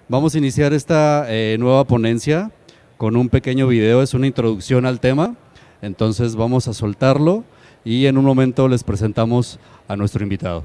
Vamos a iniciar esta nueva ponencia con un pequeño video, es una introducción al tema, entonces vamos a soltarlo y en un momento les presentamos a nuestro invitado.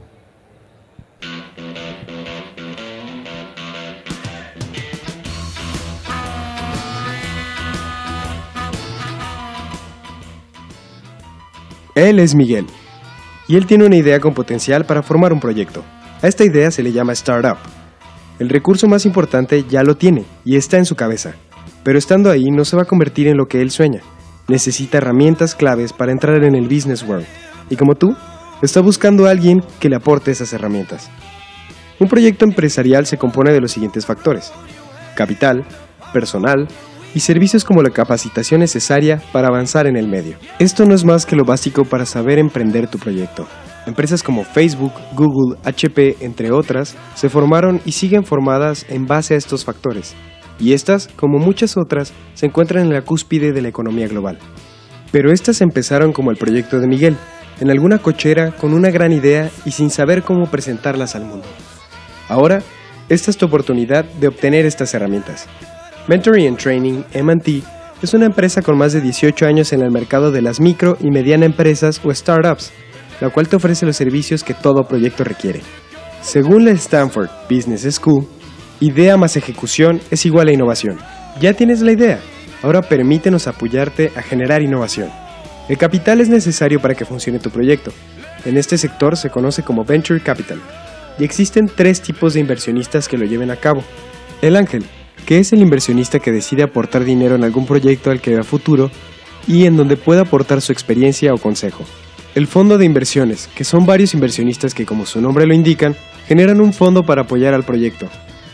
Él es Miguel, y él tiene una idea con potencial para formar un proyecto. A esta idea se le llama Startup. El recurso más importante ya lo tiene, y está en su cabeza. Pero estando ahí no se va a convertir en lo que él sueña. Necesita herramientas claves para entrar en el business world. Y como tú, está buscando a alguien que le aporte esas herramientas. Un proyecto empresarial se compone de los siguientes factores: capital, personal, y servicios como la capacitación necesaria para avanzar en el medio. Esto no es más que lo básico para saber emprender tu proyecto. Empresas como Facebook, Google, HP, entre otras, se formaron y siguen formadas en base a estos factores. Y estas, como muchas otras, se encuentran en la cúspide de la economía global. Pero estas empezaron como el proyecto de Miguel, en alguna cochera con una gran idea y sin saber cómo presentarlas al mundo. Ahora, esta es tu oportunidad de obtener estas herramientas. Mentoring and Training, M&T, es una empresa con más de 18 años en el mercado de las micro y mediana empresas o startups, la cual te ofrece los servicios que todo proyecto requiere. Según la Stanford Business School, idea más ejecución es igual a innovación. Ya tienes la idea, ahora permítenos apoyarte a generar innovación. El capital es necesario para que funcione tu proyecto. En este sector se conoce como Venture Capital, y existen 3 tipos de inversionistas que lo lleven a cabo. El ángel, que es el inversionista que decide aportar dinero en algún proyecto al que vea futuro y en donde pueda aportar su experiencia o consejo. El fondo de inversiones, que son varios inversionistas que, como su nombre lo indican, generan un fondo para apoyar al proyecto.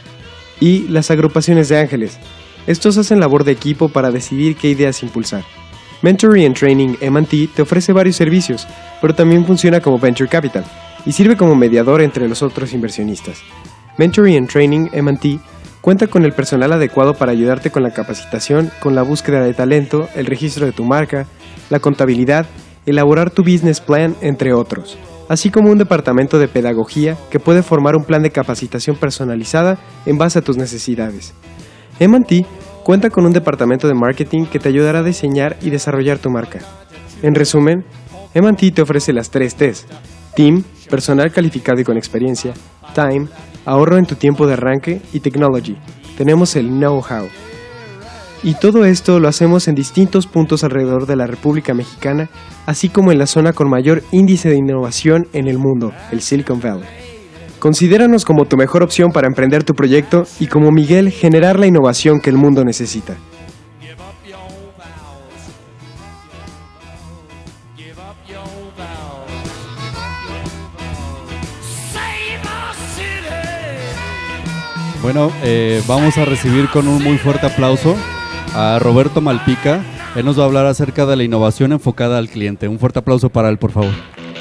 Y las agrupaciones de ángeles. Estos hacen labor de equipo para decidir qué ideas impulsar. Mentoring and Training M&T te ofrece varios servicios, pero también funciona como Venture Capital y sirve como mediador entre los otros inversionistas. Mentoring and Training M&T cuenta con el personal adecuado para ayudarte con la capacitación, con la búsqueda de talento, el registro de tu marca, la contabilidad, elaborar tu business plan, entre otros, así como un departamento de pedagogía que puede formar un plan de capacitación personalizada en base a tus necesidades. M&T cuenta con un departamento de marketing que te ayudará a diseñar y desarrollar tu marca. En resumen, M&T te ofrece las 3 T's: Team, personal calificado y con experiencia; Time, ahorro en tu tiempo de arranque; y Technology, tenemos el know-how. Y todo esto lo hacemos en distintos puntos alrededor de la República Mexicana, así como en la zona con mayor índice de innovación en el mundo, el Silicon Valley. Considéranos como tu mejor opción para emprender tu proyecto y, como Miguel, generar la innovación que el mundo necesita. Bueno, vamos a recibir con un muy fuerte aplauso a Roberto Malpica. Él nos va a hablar acerca de la innovación enfocada al cliente. Un fuerte aplauso para él, por favor.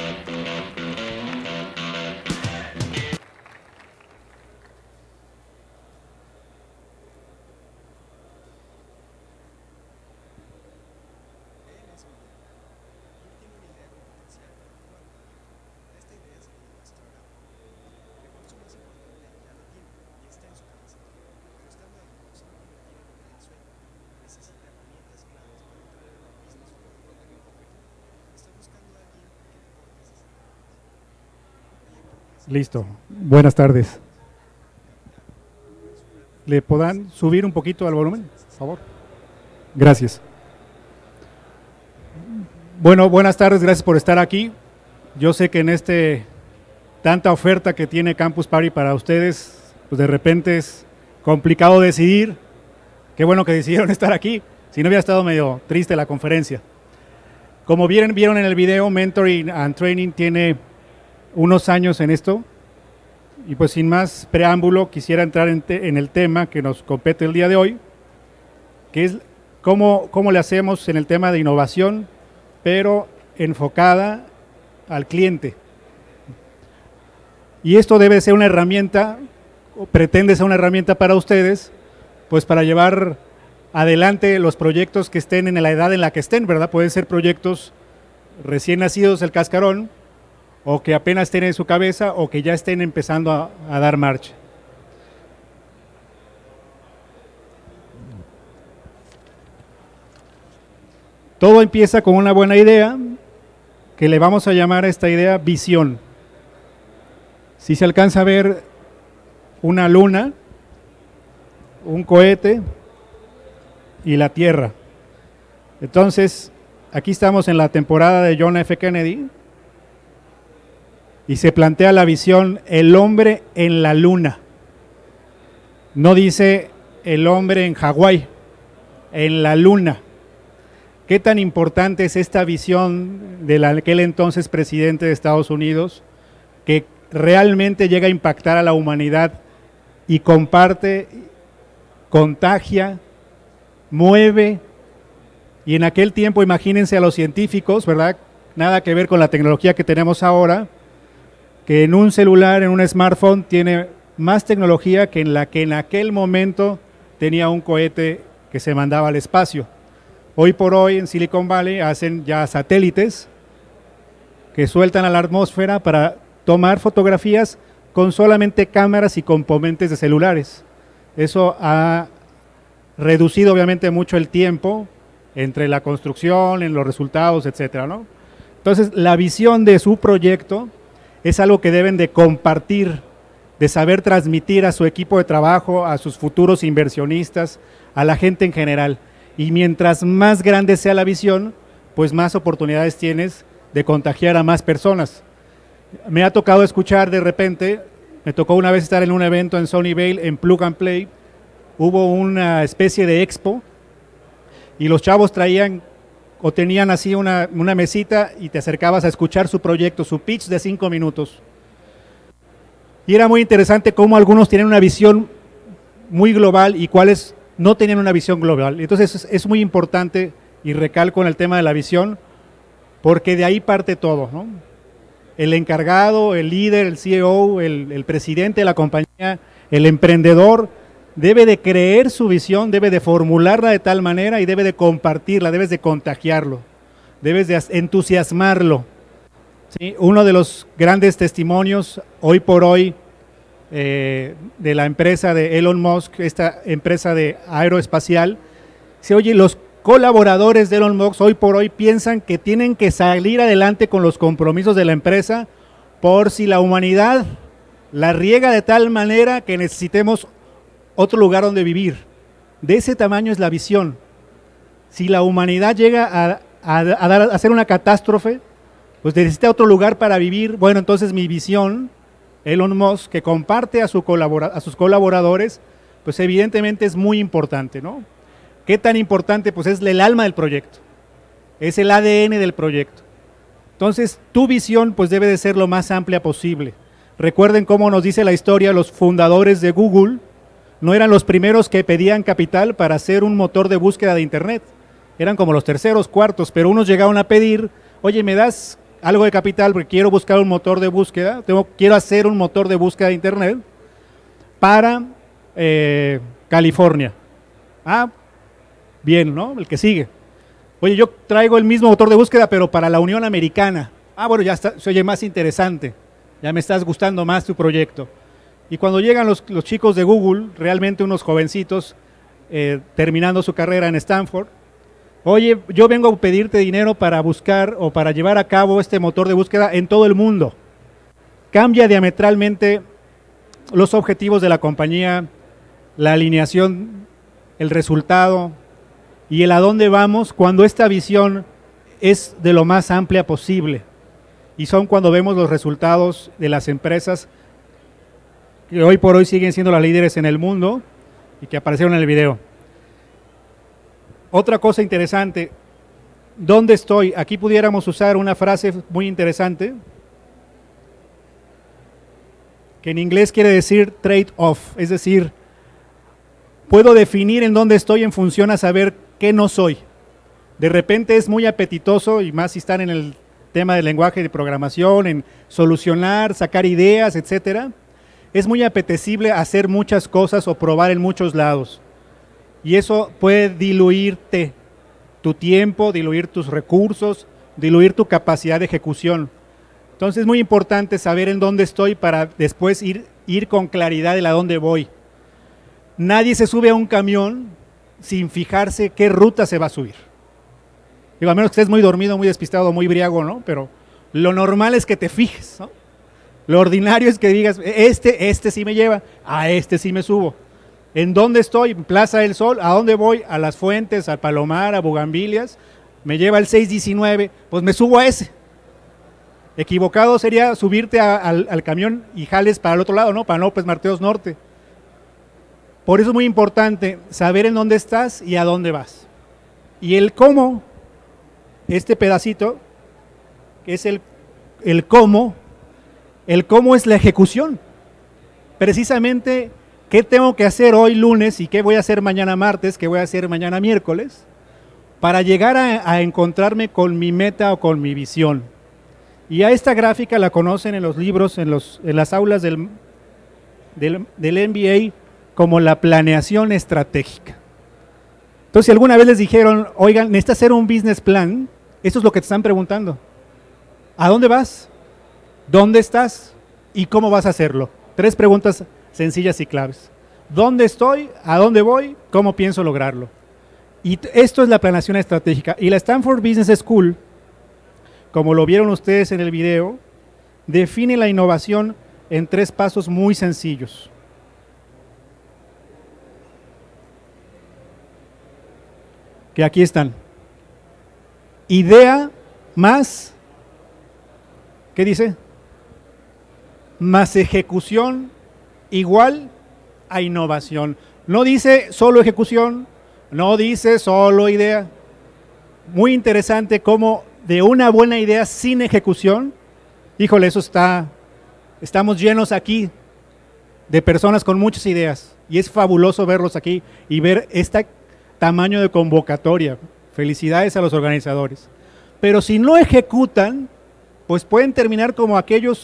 Listo. Buenas tardes. ¿Le podrán subir un poquito al volumen, por favor? Gracias. Bueno, buenas tardes, gracias por estar aquí. Yo sé que en tanta oferta que tiene Campus Party para ustedes, pues de repente es complicado decidir. Qué bueno que decidieron estar aquí, si no hubiera estado medio triste la conferencia. Como vieron en el video, Mentoring and Training tiene unos años en esto, y pues sin más preámbulo quisiera entrar en el tema que nos compete el día de hoy, que es cómo le hacemos en el tema de innovación, pero enfocada al cliente. Y esto debe ser una herramienta, o pretende ser una herramienta para ustedes, pues para llevar adelante los proyectos que estén en la edad en la que estén, ¿verdad? Pueden ser proyectos recién nacidos del cascarón, o que apenas estén en su cabeza, o que ya estén empezando a dar marcha. Todo empieza con una buena idea, que le vamos a llamar a esta idea visión. Si se alcanza a ver una luna, un cohete y la Tierra. Entonces, aquí estamos en la temporada de John F. Kennedy y se plantea la visión, el hombre en la luna. No dice el hombre en Hawái, en la luna. ¿Qué tan importante es esta visión de aquel entonces presidente de Estados Unidos, que realmente llega a impactar a la humanidad y comparte, contagia, mueve? Y en aquel tiempo, imagínense a los científicos, ¿verdad? Nada que ver con la tecnología que tenemos ahora, que en un celular, en un smartphone, tiene más tecnología que en aquel momento tenía un cohete que se mandaba al espacio. Hoy por hoy en Silicon Valley hacen ya satélites que sueltan a la atmósfera para tomar fotografías con solamente cámaras y componentes de celulares. Eso ha reducido obviamente mucho el tiempo entre la construcción, en los resultados, etcétera, ¿no? Entonces, la visión de su proyecto es algo que deben de compartir, de saber transmitir a su equipo de trabajo, a sus futuros inversionistas, a la gente en general. Y mientras más grande sea la visión, pues más oportunidades tienes de contagiar a más personas. Me ha tocado escuchar de repente, me tocó una vez estar en un evento en Sunnyvale, en Plug and Play, hubo una especie de expo y los chavos traían o tenían así una mesita y te acercabas a escuchar su proyecto, su pitch de 5 minutos. Y era muy interesante cómo algunos tienen una visión muy global y cuáles no tenían una visión global. Entonces es muy importante, y recalco en el tema de la visión, porque de ahí parte todo, ¿no? El encargado, el líder, el CEO, el presidente de la compañía, el emprendedor, debe de creer su visión, debe de formularla de tal manera y debe de compartirla, debes de contagiarlo, debes de entusiasmarlo. ¿Sí? Uno de los grandes testimonios hoy por hoy de la empresa de Elon Musk, esta empresa de aeroespacial, se oye, los colaboradores de Elon Musk hoy por hoy piensan que tienen que salir adelante con los compromisos de la empresa por si la humanidad la riega de tal manera que necesitemos otro lugar donde vivir. De ese tamaño es la visión. Si la humanidad llega a hacer una catástrofe, pues necesita otro lugar para vivir. Bueno, entonces mi visión, Elon Musk, que comparte a sus colaboradores, pues evidentemente es muy importante, ¿no? ¿Qué tan importante? Pues es el alma del proyecto, es el ADN del proyecto. Entonces, tu visión pues debe de ser lo más amplia posible. Recuerden cómo nos dice la historia, los fundadores de Google no eran los primeros que pedían capital para hacer un motor de búsqueda de Internet. Eran como los terceros, cuartos, pero unos llegaron a pedir, oye, ¿me das algo de capital porque quiero buscar un motor de búsqueda? Quiero hacer un motor de búsqueda de Internet para California. Ah, bien, ¿no? El que sigue. Oye, yo traigo el mismo motor de búsqueda, pero para la Unión Americana. Ah, bueno, ya está, se oye más interesante. Ya me estás gustando más tu proyecto. Y cuando llegan los chicos de Google, realmente unos jovencitos, terminando su carrera en Stanford, oye, yo vengo a pedirte dinero para buscar o para llevar a cabo este motor de búsqueda en todo el mundo. Cambia diametralmente los objetivos de la compañía, la alineación, el resultado y el a dónde vamos cuando esta visión es de lo más amplia posible. Y son cuando vemos los resultados de las empresas que hoy por hoy siguen siendo las líderes en el mundo y que aparecieron en el video. Otra cosa interesante, ¿dónde estoy? Aquí pudiéramos usar una frase muy interesante, que en inglés quiere decir trade-off, es decir, puedo definir en dónde estoy en función a saber qué no soy. De repente es muy apetitoso, y más si están en el tema del lenguaje de programación, en solucionar, sacar ideas, etcétera. Es muy apetecible hacer muchas cosas o probar en muchos lados. Y eso puede diluirte tu tiempo, diluir tus recursos, diluir tu capacidad de ejecución. Entonces es muy importante saber en dónde estoy para después ir con claridad de a dónde voy. Nadie se sube a un camión sin fijarse qué ruta se va a subir. Digo, a menos que estés muy dormido, muy despistado, muy briago, ¿no? Pero lo normal es que te fijes, ¿no? Lo ordinario es que digas, este sí me lleva, a este sí me subo. ¿En dónde estoy? En Plaza del Sol. ¿A dónde voy? A Las Fuentes, al Palomar, a Bugambilias. Me lleva el 619, pues me subo a ese. Equivocado sería subirte al camión y jales para el otro lado, ¿no? Para López Mateos Norte. Por eso es muy importante saber en dónde estás y a dónde vas. Y el cómo, este pedacito, que es el cómo es la ejecución. Precisamente, ¿qué tengo que hacer hoy lunes y qué voy a hacer mañana martes, qué voy a hacer mañana miércoles, para llegar a encontrarme con mi meta o con mi visión? Y a esta gráfica la conocen en los libros, en las aulas del MBA como la planeación estratégica. Entonces, si alguna vez les dijeron, oigan, necesitas hacer un business plan, eso es lo que te están preguntando. ¿A dónde vas? ¿Dónde estás? ¿Y cómo vas a hacerlo? 3 preguntas sencillas y claves. ¿Dónde estoy? ¿A dónde voy? ¿Cómo pienso lograrlo? Y esto es la planeación estratégica. Y la Stanford Business School, como lo vieron ustedes en el video, define la innovación en 3 pasos muy sencillos. Que aquí están. Idea más, ¿qué dice? Más ejecución igual a innovación. No dice solo ejecución, no dice solo idea. Muy interesante cómo de una buena idea sin ejecución, híjole, eso estamos llenos aquí de personas con muchas ideas y es fabuloso verlos aquí y ver este tamaño de convocatoria. Felicidades a los organizadores. Pero si no ejecutan, pues pueden terminar como aquellos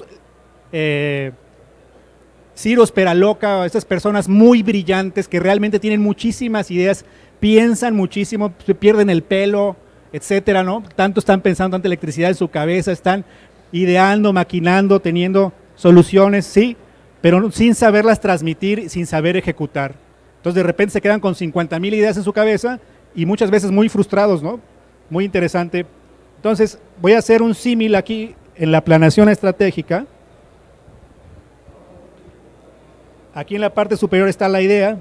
Ciros Peraloca, estas personas muy brillantes que realmente tienen muchísimas ideas, piensan muchísimo, se pierden el pelo, etcétera, ¿no? Tanto están pensando tanta electricidad en su cabeza, están ideando, maquinando, teniendo soluciones, sí, pero sin saberlas transmitir, sin saber ejecutar. Entonces de repente se quedan con 50,000 ideas en su cabeza y muchas veces muy frustrados, ¿no? Muy interesante. Entonces voy a hacer un símil aquí en la planeación estratégica. Aquí en la parte superior está la idea.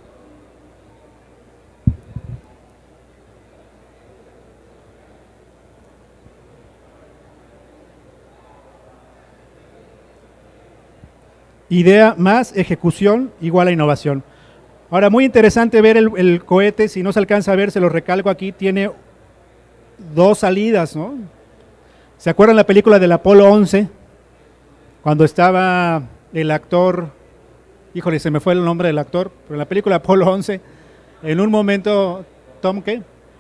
Idea más ejecución igual a innovación. Ahora, muy interesante ver el cohete, si no se alcanza a ver, se lo recalco aquí, tiene 2 salidas, ¿no? ¿Se acuerdan la película del Apolo 11? Cuando estaba el actor, híjole, se me fue el nombre del actor, pero en la película Apolo 11, en un momento, ¿Tom qué?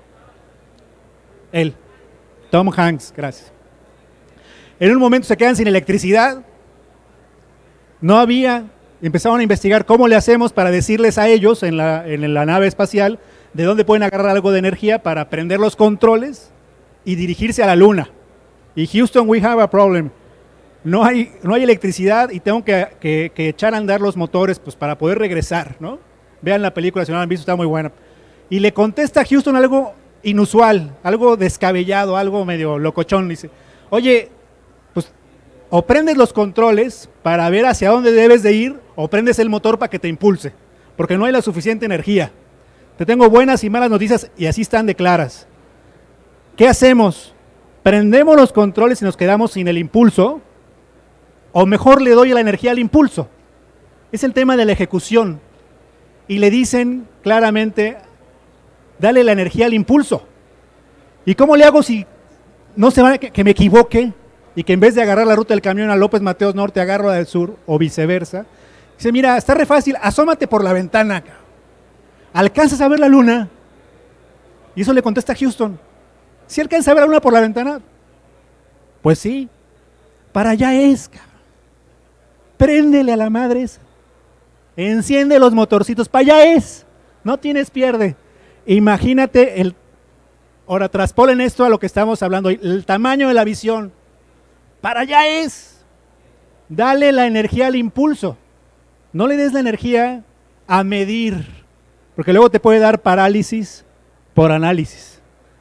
Tom Hanks, gracias. En un momento se quedan sin electricidad, no había, empezaron a investigar cómo le hacemos para decirles a ellos en la nave espacial de dónde pueden agarrar algo de energía para prender los controles y dirigirse a la luna. Y Houston, we have a problem. No hay electricidad y tengo que echar a andar los motores pues, para poder regresar, ¿no? Vean la película, si no la han visto, está muy buena. Y le contesta a Houston algo inusual, algo descabellado, algo medio locochón. Dice, oye, pues o prendes los controles para ver hacia dónde debes de ir, o prendes el motor para que te impulse, porque no hay la suficiente energía. Te tengo buenas y malas noticias y así están de claras. ¿Qué hacemos? ¿Prendemos los controles y nos quedamos sin el impulso? ¿O mejor le doy la energía al impulso? Es el tema de la ejecución. Y le dicen claramente, dale la energía al impulso. ¿Y cómo le hago si no se va que me equivoque y que en vez de agarrar la ruta del camión a López Mateos Norte, agarro la del sur o viceversa? Dice, mira, está re fácil, asómate por la ventana. ¿Alcanzas a ver la luna? Y eso le contesta a Houston. ¿Sí alcanza a ver la luna por la ventana? Pues sí, para allá es, cabrón. Préndele a la madre esa. Enciende los motorcitos, para allá es. No tienes pierde. Imagínate, ahora traspolen esto a lo que estamos hablando, el tamaño de la visión. Para allá es. Dale la energía al impulso. No le des la energía a medir, porque luego te puede dar parálisis por análisis.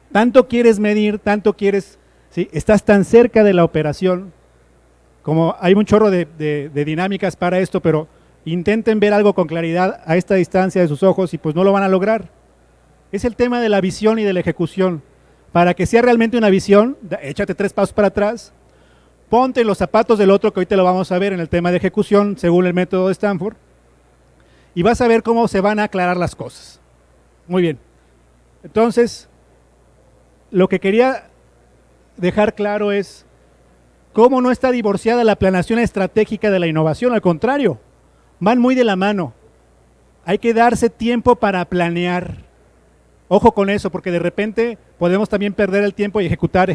Tanto quieres medir, tanto quieres, ¿sí? Estás tan cerca de la operación, como hay un chorro de dinámicas para esto, pero intenten ver algo con claridad a esta distancia de sus ojos y pues no lo van a lograr. Es el tema de la visión y de la ejecución. Para que sea realmente una visión, échate 3 pasos para atrás, ponte en los zapatos del otro, que ahorita lo vamos a ver en el tema de ejecución, según el método de Stanford, y vas a ver cómo se van a aclarar las cosas. Muy bien. Entonces, lo que quería dejar claro es cómo no está divorciada la planeación estratégica de la innovación, al contrario, van muy de la mano. Hay que darse tiempo para planear. Ojo con eso, porque de repente podemos también perder el tiempo y ejecutar.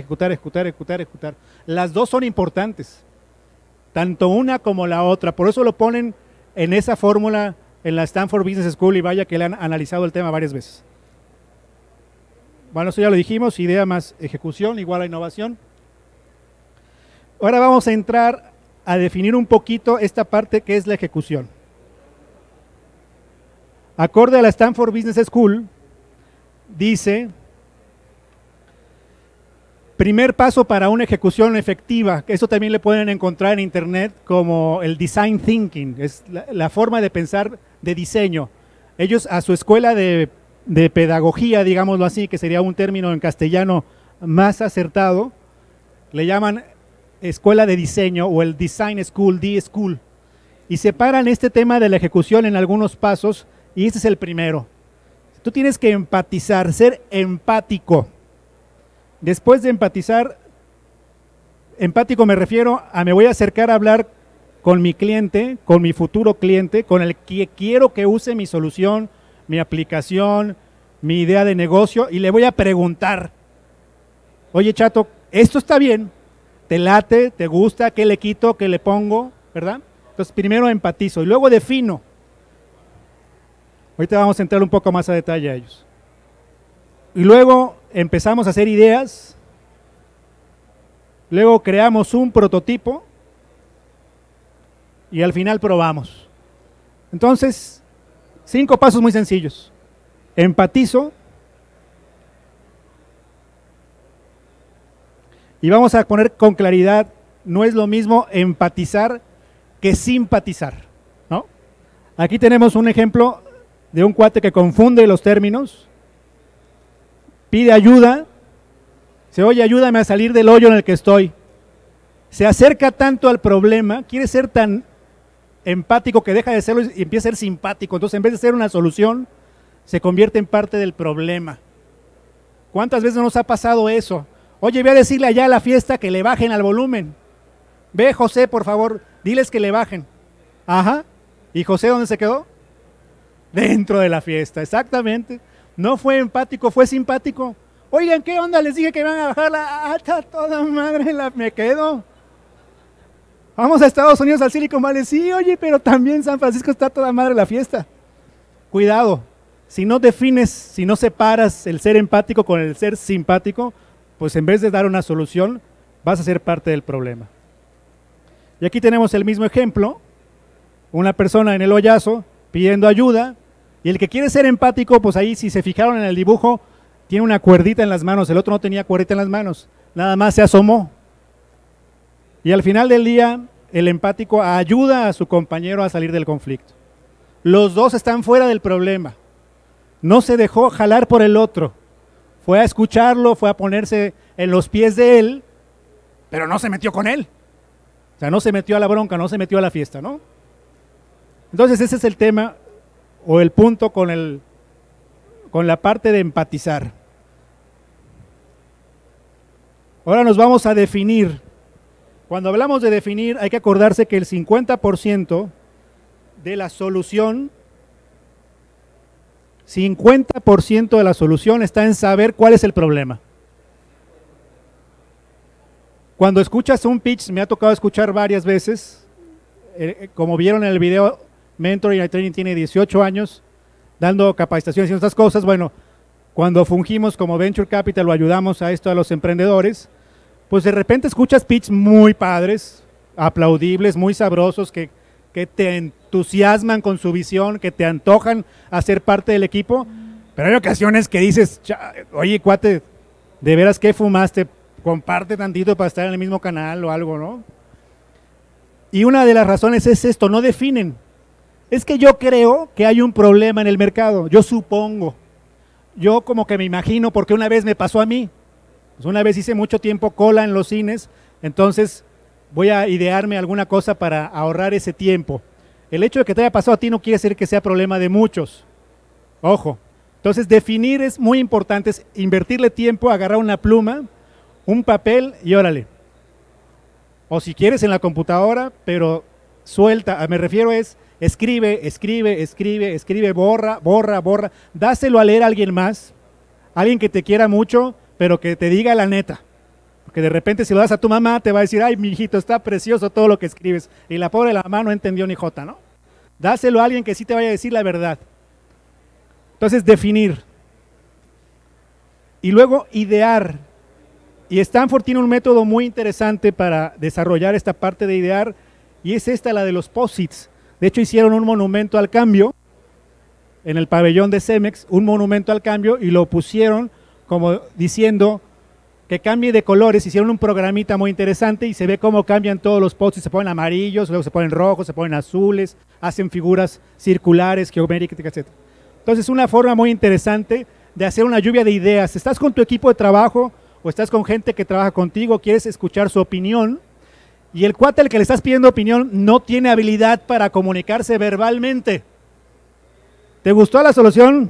Las dos son importantes, tanto una como la otra. Por eso lo ponen en esa fórmula en la Stanford Business School y vaya que le han analizado el tema varias veces. Bueno, eso ya lo dijimos, idea más ejecución igual a innovación. Ahora vamos a entrar a definir un poquito esta parte que es la ejecución. Acorde a la Stanford Business School, dice, primer paso para una ejecución efectiva, que eso también le pueden encontrar en internet como el design thinking, es la forma de pensar de diseño. Ellos a su escuela de pedagogía, digámoslo así, que sería un término en castellano más acertado, le llaman escuela de diseño o el design school, D-School, y separan este tema de la ejecución en algunos pasos, y este es el primero. Tú tienes que empatizar, ser empático. Después de empatizar, empático me refiero a me voy a acercar a hablar con mi cliente, con mi futuro cliente, con el que quiero que use mi solución, mi aplicación, mi idea de negocio, y le voy a preguntar, oye chato, ¿esto está bien? ¿Te late? ¿Te gusta? ¿Qué le quito? ¿Qué le pongo? ¿Verdad? Entonces primero empatizo y luego defino. Ahorita vamos a entrar un poco más a detalle a ellos. Y luego empezamos a hacer ideas, luego creamos un prototipo y al final probamos. Entonces, 5 pasos muy sencillos. Empatizo y vamos a poner con claridad, no es lo mismo empatizar que simpatizar, ¿no? Aquí tenemos un ejemplo de un cuate que confunde los términos, pide ayuda, dice, oye, ayúdame a salir del hoyo en el que estoy. Se acerca tanto al problema, quiere ser tan empático que deja de serlo y empieza a ser simpático. Entonces, en vez de ser una solución, se convierte en parte del problema. ¿Cuántas veces nos ha pasado eso? Oye, voy a decirle allá a la fiesta que le bajen al volumen. Ve, José, por favor, diles que le bajen. Ajá. ¿Y José dónde se quedó? Dentro de la fiesta, exactamente. No fue empático, fue simpático. Oigan, ¿qué onda? Les dije que van a bajar la alta, toda madre, me quedo. Vamos a Estados Unidos, al Silicon Valley. Sí, oye, pero también San Francisco está toda madre la fiesta. Cuidado, si no defines, si no separas el ser empático con el ser simpático, pues en vez de dar una solución, vas a ser parte del problema. Y aquí tenemos el mismo ejemplo, una persona en el hoyazo pidiendo ayuda, y el que quiere ser empático, pues ahí si se fijaron en el dibujo, tiene una cuerdita en las manos, el otro no tenía cuerdita en las manos, nada más se asomó. Y al final del día, el empático ayuda a su compañero a salir del conflicto. Los dos están fuera del problema, no se dejó jalar por el otro, fue a escucharlo, fue a ponerse en los pies de él, pero no se metió con él. O sea, no se metió a la bronca, no se metió a la fiesta, ¿no? Entonces ese es el tema o el punto con la parte de empatizar. Ahora nos vamos a definir. Cuando hablamos de definir hay que acordarse que el 50% de la solución, 50% de la solución está en saber cuál es el problema. Cuando escuchas un pitch, me ha tocado escuchar varias veces, como vieron en el video, Mentoring and Training tiene 18 años dando capacitaciones y estas cosas. Bueno, cuando fungimos como Venture Capital o ayudamos a esto a los emprendedores, pues de repente escuchas pitch muy padres, aplaudibles, muy sabrosos, que te entusiasman con su visión, que te antojan a ser parte del equipo, Pero hay ocasiones que dices, oye, cuate, de veras que fumaste, comparte tantito para estar en el mismo canal o algo, ¿no? Y una de las razones es esto, no definen. Es que yo creo que hay un problema en el mercado, yo supongo. Yo como que me imagino, porque una vez me pasó a mí. Pues una vez hice mucho tiempo cola en los cines, entonces voy a idearme alguna cosa para ahorrar ese tiempo. El hecho de que te haya pasado a ti no quiere decir que sea problema de muchos. Ojo. Entonces definir es muy importante, es invertirle tiempo, agarrar una pluma, un papel y órale. O si quieres en la computadora, pero suelta, me refiero es escribe, borra, dáselo a leer a alguien más, alguien que te quiera mucho, pero que te diga la neta. Porque de repente si lo das a tu mamá te va a decir, ay, mi hijito, está precioso todo lo que escribes. Y la pobre de la mamá no entendió ni jota, ¿no? Dáselo a alguien que sí te vaya a decir la verdad. Entonces, definir. Y luego, idear. Y Stanford tiene un método muy interesante para desarrollar esta parte de idear, y es esta, la de los posits. De hecho, hicieron un monumento al cambio en el pabellón de Cemex, un monumento al cambio, y lo pusieron como diciendo que cambie de colores. Hicieron un programita muy interesante y se ve cómo cambian todos los posits, se ponen amarillos, luego se ponen rojos, se ponen azules, hacen figuras circulares, geométricas, etc. Entonces, una forma muy interesante de hacer una lluvia de ideas. Estás con tu equipo de trabajo o estás con gente que trabaja contigo, quieres escuchar su opinión, y el cuate al que le estás pidiendo opinión no tiene habilidad para comunicarse verbalmente. ¿Te gustó la solución?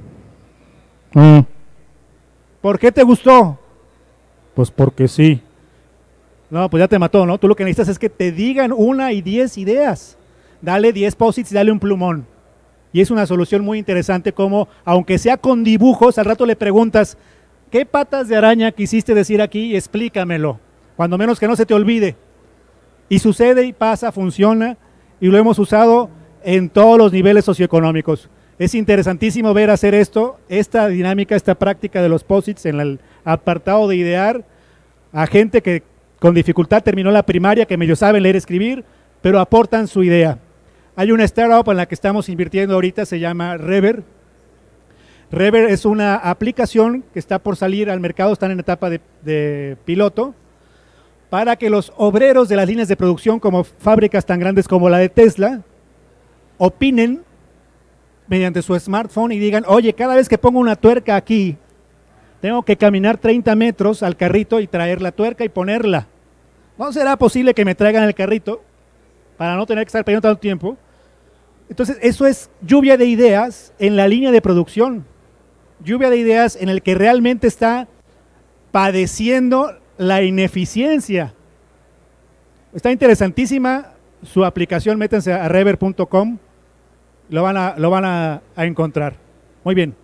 ¿Por qué te gustó? Pues porque sí. No, pues ya te mató, ¿no? Tú lo que necesitas es que te digan 1 y 10 ideas. Dale 10 posits y dale un plumón. Y es una solución muy interesante, como, aunque sea con dibujos, al rato le preguntas, ¿qué patas de araña quisiste decir aquí? Explícamelo, cuando menos que no se te olvide. Y sucede y pasa, funciona, y lo hemos usado en todos los niveles socioeconómicos. Es interesantísimo ver hacer esto, esta dinámica, esta práctica de los posits en el apartado de idear, a gente que con dificultad terminó la primaria, que medio saben leer y escribir, pero aportan su idea. Hay una startup en la que estamos invirtiendo ahorita, se llama Rever. Rever es una aplicación que está por salir al mercado, están en etapa de piloto, para que los obreros de las líneas de producción, como fábricas tan grandes como la de Tesla, opinen mediante su smartphone y digan, oye, cada vez que pongo una tuerca aquí, tengo que caminar 30 metros al carrito y traer la tuerca y ponerla. ¿No será posible que me traigan el carrito para no tener que estar perdiendo tanto tiempo? Entonces, eso es lluvia de ideas en la línea de producción. Lluvia de ideas en el que realmente está padeciendo la ineficiencia. Está interesantísima su aplicación, métanse a rever.com, lo van a encontrar. Muy bien.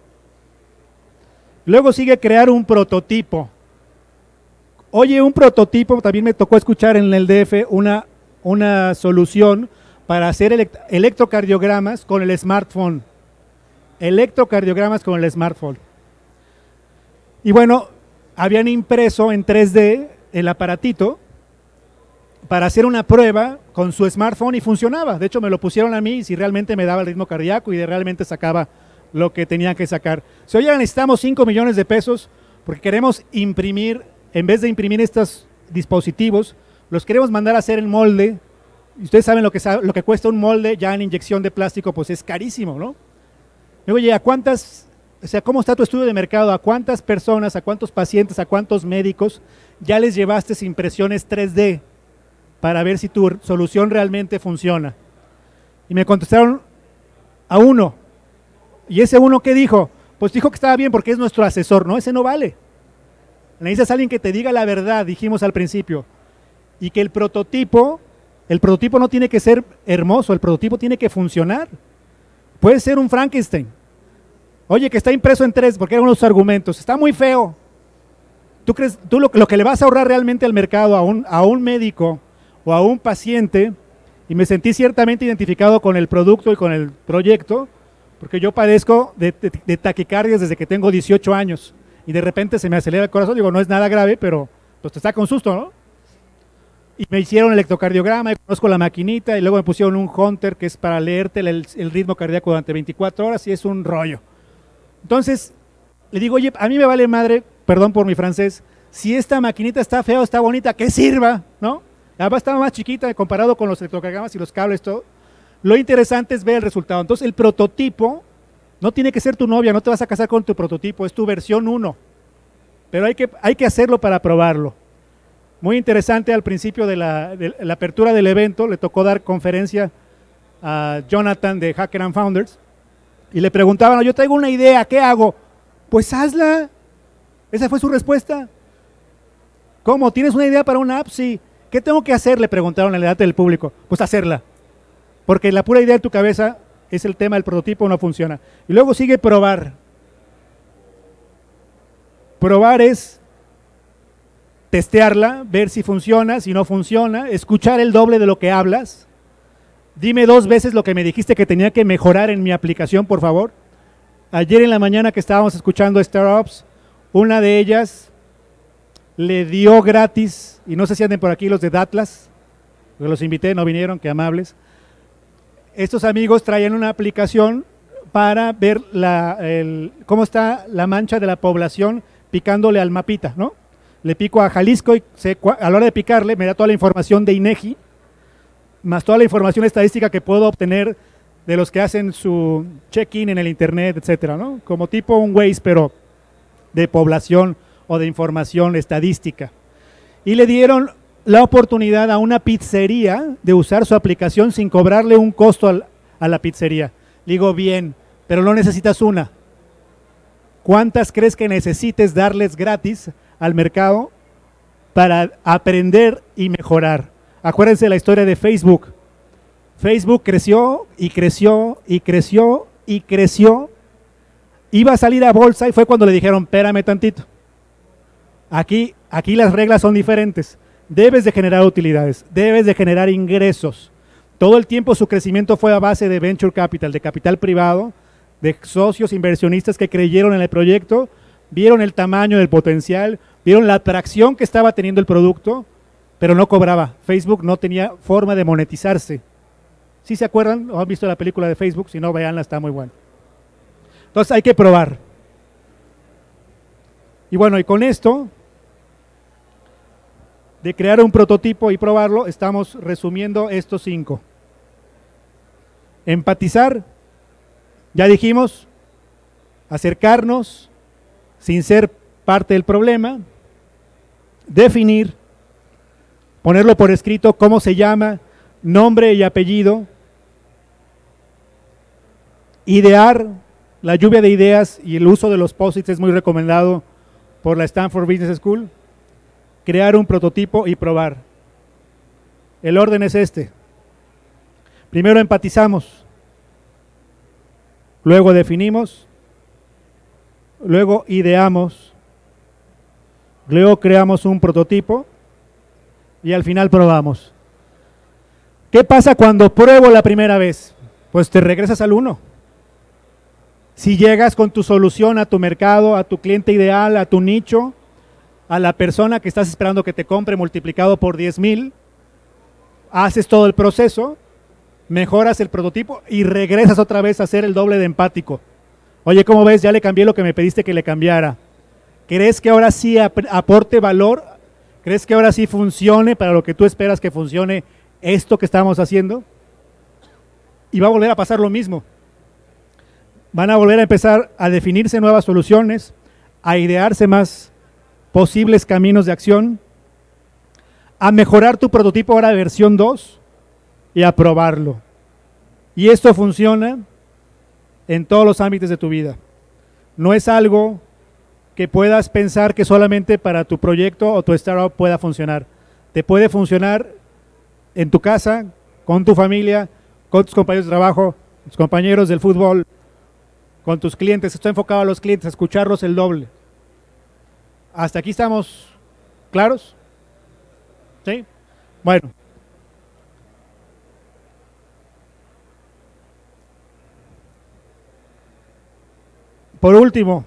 Luego sigue crear un prototipo. Oye, un prototipo, también me tocó escuchar en el DF una solución para hacer electrocardiogramas con el smartphone. Electrocardiogramas con el smartphone. Y bueno, habían impreso en 3D el aparatito para hacer una prueba con su smartphone y funcionaba. De hecho, me lo pusieron a mí y si realmente me daba el ritmo cardíaco y realmente sacaba lo que tenía que sacar. Si oye, necesitamos 5 millones de pesos porque queremos imprimir, en vez de imprimir estos dispositivos, los queremos mandar a hacer en molde. Y ustedes saben lo que cuesta un molde ya en inyección de plástico, pues es carísimo, ¿no? Y oye, ¿cómo está tu estudio de mercado? ¿A cuántas personas, a cuántos pacientes, a cuántos médicos ya les llevaste impresiones 3D para ver si tu solución realmente funciona? Y me contestaron a uno. ¿Y ese uno qué dijo? Pues dijo que estaba bien porque es nuestro asesor. No, ese no vale. Necesitas a alguien que te diga la verdad, dijimos al principio. Y que el prototipo no tiene que ser hermoso, el prototipo tiene que funcionar. Puede ser un Frankenstein. Oye, que está impreso en 3, porque eran unos argumentos. Está muy feo. Tú lo que le vas a ahorrar realmente al mercado, a un médico o a un paciente, y me sentí ciertamente identificado con el producto y con el proyecto, porque yo padezco de taquicardias desde que tengo 18 años, y de repente se me acelera el corazón. Digo, no es nada grave, pero pues te saca un susto, ¿no? Y me hicieron el electrocardiograma, y conozco la maquinita, y luego me pusieron un Hunter, que es para leerte el ritmo cardíaco durante 24 horas, y es un rollo. Entonces, le digo, oye, a mí me vale madre, perdón por mi francés, si esta maquinita está fea o está bonita, que sirva, ¿no? Además estaba más chiquita comparado con los electrocardiogramos y los cables, todo. Lo interesante es ver el resultado. Entonces el prototipo no tiene que ser tu novia, no te vas a casar con tu prototipo, es tu versión 1. Pero hay que hacerlo para probarlo. Muy interesante, al principio de la apertura del evento, le tocó dar conferencia a Jonathan de Hacker and Founders y le preguntaban, yo traigo una idea, ¿qué hago? Pues hazla. Esa fue su respuesta. ¿Cómo? ¿Tienes una idea para una app? Sí. ¿Qué tengo que hacer? Le preguntaron al delante del público. Pues hacerla. Porque la pura idea de tu cabeza es el tema del prototipo, no funciona. Y luego sigue probar. Probar es testearla, ver si funciona, si no funciona, escuchar el doble de lo que hablas. Dime 2 veces lo que me dijiste que tenía que mejorar en mi aplicación, por favor. Ayer en la mañana que estábamos escuchando Startups, una de ellas le dio gratis, y no sé si anden por aquí los de Datlas, los invité, no vinieron, qué amables. Estos amigos traían una aplicación para ver cómo está la mancha de la población picándole al mapita, ¿no? Le pico a Jalisco y a la hora de picarle me da toda la información de INEGI, más toda la información estadística que puedo obtener de los que hacen su check-in en el internet, etcétera, ¿no? Como tipo un Waze, pero de población o de información estadística. Y le dieron la oportunidad a una pizzería de usar su aplicación sin cobrarle un costo a la pizzería. Le digo, bien, pero no necesitas una. ¿Cuántas crees que necesites darles gratis al mercado para aprender y mejorar? Acuérdense la historia de Facebook. Facebook creció y creció y creció y creció. Iba a salir a bolsa y fue cuando le dijeron, espérame tantito. Aquí las reglas son diferentes. Debes de generar utilidades, debes de generar ingresos. Todo el tiempo su crecimiento fue a base de venture capital, de capital privado, de socios inversionistas que creyeron en el proyecto, vieron el tamaño del potencial, vieron la atracción que estaba teniendo el producto, pero no cobraba. Facebook no tenía forma de monetizarse. ¿Sí se acuerdan o han visto la película de Facebook? Si no, véanla, está muy buena. Entonces hay que probar. Y bueno, y con esto de crear un prototipo y probarlo, estamos resumiendo estos 5. Empatizar, ya dijimos, acercarnos sin ser parte del problema, definir, ponerlo por escrito, cómo se llama, nombre y apellido, idear, la lluvia de ideas y el uso de los post-its es muy recomendado por la Stanford Business School, crear un prototipo y probar. El orden es este. Primero empatizamos, luego definimos, luego ideamos, luego creamos un prototipo y al final probamos. ¿Qué pasa cuando pruebo la primera vez? Pues te regresas al 1. Si llegas con tu solución a tu mercado, a tu cliente ideal, a tu nicho, a la persona que estás esperando que te compre multiplicado por 10,000, haces todo el proceso, mejoras el prototipo y regresas otra vez a hacer el doble de empático. Oye, ¿cómo ves? Ya le cambié lo que me pediste que le cambiara. ¿Crees que ahora sí aporte valor? ¿Crees que ahora sí funcione para lo que tú esperas que funcione esto que estamos haciendo? Y va a volver a pasar lo mismo. Van a volver a empezar a definirse nuevas soluciones, a idearse más posibles caminos de acción, a mejorar tu prototipo ahora versión 2 y a probarlo. Y esto funciona en todos los ámbitos de tu vida. No es algo que puedas pensar que solamente para tu proyecto o tu startup pueda funcionar. Te puede funcionar en tu casa, con tu familia, con tus compañeros de trabajo, tus compañeros del fútbol, con tus clientes. Estoy enfocado a los clientes, a escucharlos el doble. ¿Hasta aquí estamos claros? ¿Sí? Bueno. Por último,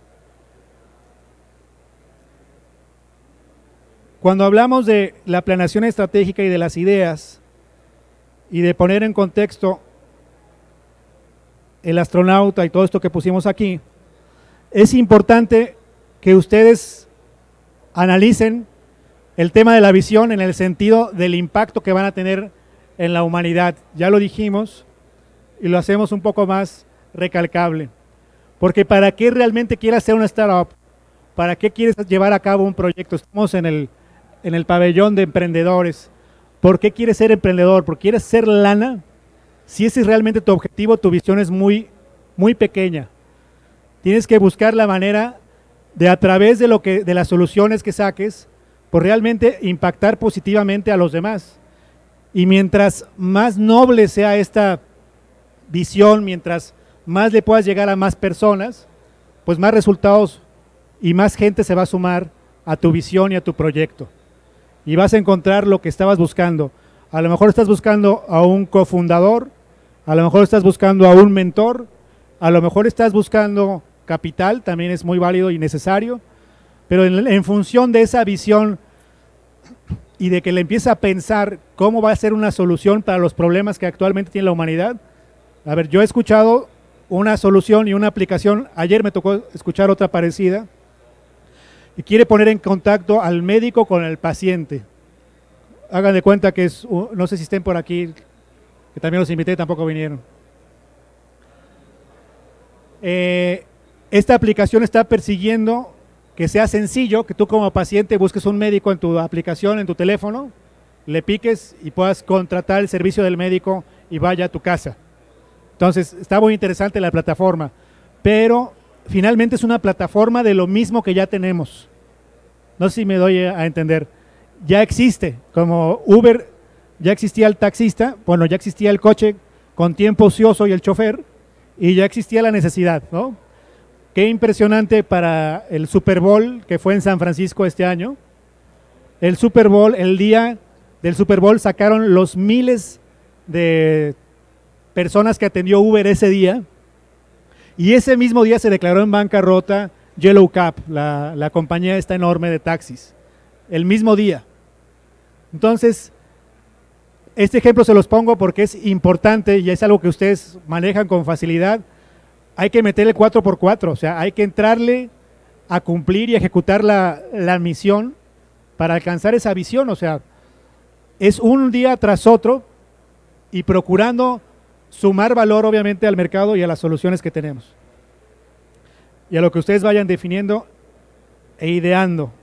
cuando hablamos de la planeación estratégica y de las ideas y de poner en contexto el astronauta y todo esto que pusimos aquí, es importante que ustedes analicen el tema de la visión en el sentido del impacto que van a tener en la humanidad. Ya lo dijimos y lo hacemos un poco más recalcable. Porque ¿para qué realmente quieres hacer una startup? ¿Para qué quieres llevar a cabo un proyecto? Estamos en el pabellón de emprendedores. ¿Por qué quieres ser emprendedor? ¿Porque quieres ser lana? Si ese es realmente tu objetivo, tu visión es muy pequeña. Tienes que buscar la manera de, a través de las soluciones que saques, pues realmente impactar positivamente a los demás. Y mientras más noble sea esta visión, mientras más le puedas llegar a más personas, pues más resultados y más gente se va a sumar a tu visión y a tu proyecto. Y vas a encontrar lo que estabas buscando. A lo mejor estás buscando a un cofundador, a lo mejor estás buscando a un mentor, a lo mejor estás buscando capital, también es muy válido y necesario, pero en función de esa visión y de que le empieza a pensar cómo va a ser una solución para los problemas que actualmente tiene la humanidad. A ver, yo he escuchado una solución y una aplicación, ayer me tocó escuchar otra parecida, y quiere poner en contacto al médico con el paciente. Hagan de cuenta que es, no sé si estén por aquí, que también los invité, tampoco vinieron. Esta aplicación está persiguiendo que sea sencillo, que tú como paciente busques un médico en tu aplicación, en tu teléfono, le piques y puedas contratar el servicio del médico y vaya a tu casa. Entonces, está muy interesante la plataforma, pero finalmente es una plataforma de lo mismo que ya tenemos. No sé si me doy a entender. Ya existe, como Uber, ya existía el taxista, bueno, ya existía el coche con tiempo ocioso y el chofer, y ya existía la necesidad, ¿no? Qué impresionante para el Super Bowl que fue en San Francisco este año. El Super Bowl, el día del Super Bowl sacaron los miles de personas que atendió Uber ese día, y ese mismo día se declaró en bancarrota Yellow Cab, la compañía esta enorme de taxis, el mismo día. Entonces, este ejemplo se los pongo porque es importante y es algo que ustedes manejan con facilidad. Hay que meterle 4x4, o sea, hay que entrarle a cumplir y ejecutar la misión para alcanzar esa visión. O sea, es un día tras otro y procurando sumar valor obviamente al mercado y a las soluciones que tenemos. Y a lo que ustedes vayan definiendo e ideando.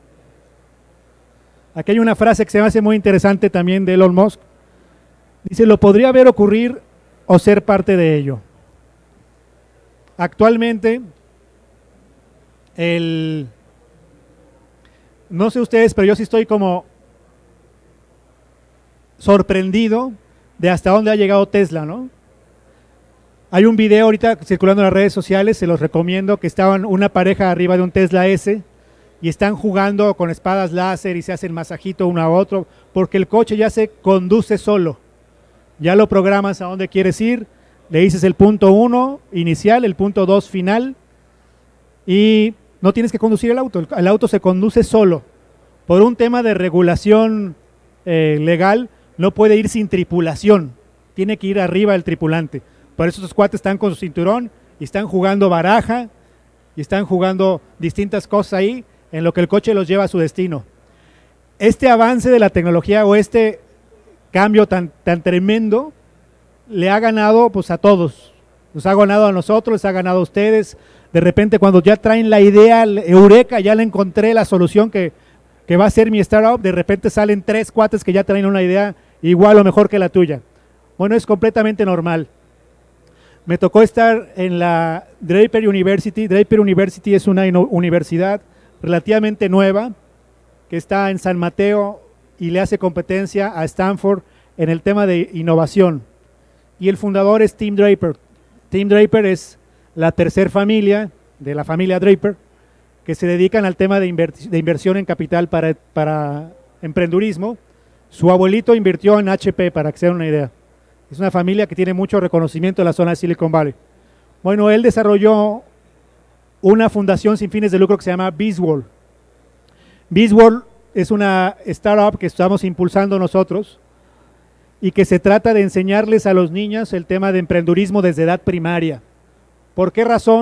Aquí hay una frase que se me hace muy interesante también de Elon Musk. Dice, lo podría ver ocurrir o ser parte de ello. Actualmente, no sé ustedes, pero yo sí estoy como sorprendido de hasta dónde ha llegado Tesla, ¿no? Hay un video ahorita circulando en las redes sociales, se los recomiendo, que estaban una pareja arriba de un Tesla S y están jugando con espadas láser y se hacen masajito uno a otro, porque el coche ya se conduce solo. Ya lo programas a dónde quieres ir, le dices el punto 1 inicial, el punto 2 final, y no tienes que conducir el auto se conduce solo. Por un tema de regulación legal, no puede ir sin tripulación, tiene que ir arriba el tripulante. Por eso estos cuates están con su cinturón y están jugando baraja y están jugando distintas cosas ahí en lo que el coche los lleva a su destino. Este avance de la tecnología o este cambio tan tremendo le ha ganado pues a todos, nos ha ganado a nosotros, les ha ganado a ustedes. De repente cuando ya traen la idea, eureka, ya le encontré la solución que va a ser mi startup, de repente salen 3 cuates que ya traen una idea igual o mejor que la tuya. Bueno, es completamente normal. Me tocó estar en la Draper University. Draper University es una universidad relativamente nueva que está en San Mateo y le hace competencia a Stanford en el tema de innovación. Y el fundador es Tim Draper. Tim Draper es la tercera familia de la familia Draper que se dedican al tema de inversión en capital para emprendurismo. Su abuelito invirtió en HP, para que se den una idea. Es una familia que tiene mucho reconocimiento en la zona de Silicon Valley. Bueno, él desarrolló una fundación sin fines de lucro que se llama BizWorld. BizWorld es una startup que estamos impulsando nosotros y que se trata de enseñarles a los niños el tema de emprendurismo desde edad primaria. ¿Por qué razón?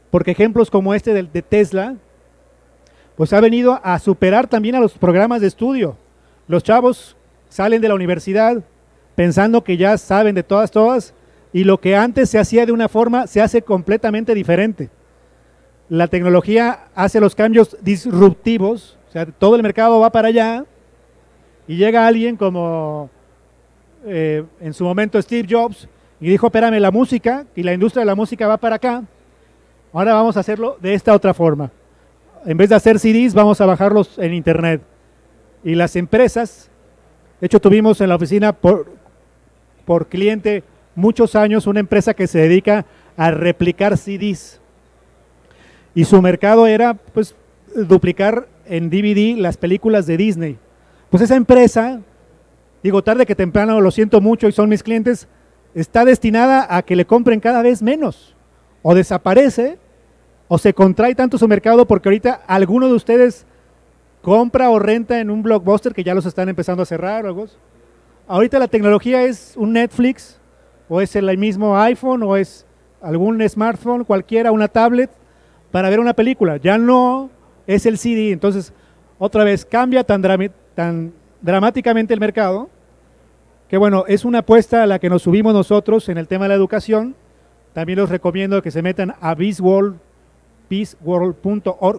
porque ejemplos como este de Tesla, pues ha venido a superar también a los programas de estudio. Los chavos salen de la universidad pensando que ya saben de todas, y lo que antes se hacía de una forma se hace completamente diferente. La tecnología hace los cambios disruptivos, o sea, todo el mercado va para allá, y llega alguien como en su momento Steve Jobs, y dijo, espérame, la música, y la industria de la música va para acá, ahora vamos a hacerlo de esta otra forma. En vez de hacer CDs, vamos a bajarlos en internet. Y las empresas, de hecho tuvimos en la oficina por cliente muchos años una empresa que se dedica a replicar CDs. Y su mercado era pues duplicar en DVD las películas de Disney. Pues esa empresa, digo tarde que temprano, lo siento mucho y son mis clientes, está destinada a que le compren cada vez menos. O desaparece, o se contrae tanto su mercado porque ahorita alguno de ustedes compra o renta en un Blockbuster que ya los están empezando a cerrar o algo. Ahorita la tecnología es un Netflix, o es el mismo iPhone, o es algún smartphone, cualquiera, una tablet, para ver una película. Ya no es el CD. Entonces, otra vez, cambia tan dramáticamente el mercado, que bueno, es una apuesta a la que nos subimos nosotros en el tema de la educación. También los recomiendo que se metan a peaceworld.org.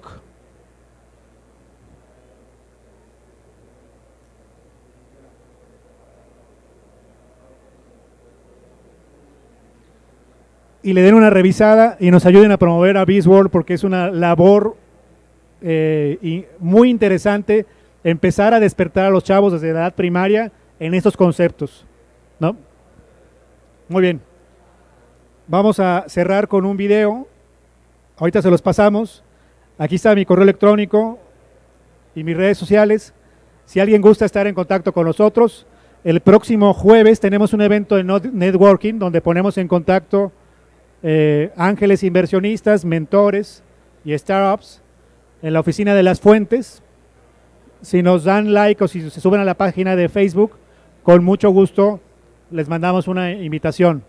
Y le den una revisada y nos ayuden a promover a Beast World, porque es una labor muy interesante empezar a despertar a los chavos desde la edad primaria en estos conceptos, ¿no? Muy bien. Vamos a cerrar con un video. Ahorita se los pasamos. Aquí está mi correo electrónico y mis redes sociales. Si alguien gusta estar en contacto con nosotros, el próximo jueves tenemos un evento de networking donde ponemos en contacto ángeles inversionistas, mentores y startups en la oficina de Las Fuentes. Si nos dan like o si se suben a la página de Facebook, con mucho gusto les mandamos una invitación.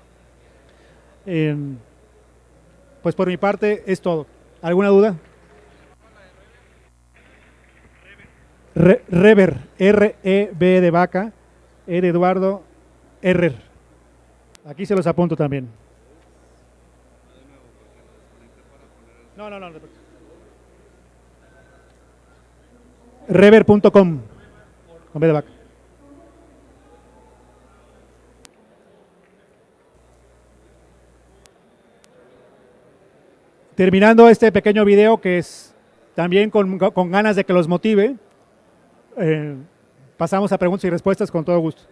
Pues por mi parte es todo. ¿Alguna duda? Rever, R-E-B de vaca, E de Eduardo, Errer. Aquí se los apunto también. No. Rever.com, con B de vaca. Terminando este pequeño video, que es también con ganas de que los motive, pasamos a preguntas y respuestas con todo gusto.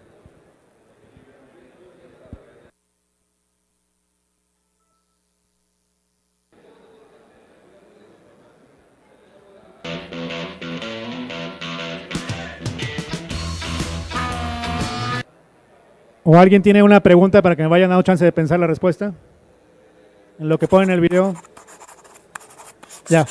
¿O alguien tiene una pregunta para que me vayan dando chance de pensar la respuesta? En lo que ponen en el video. Ya.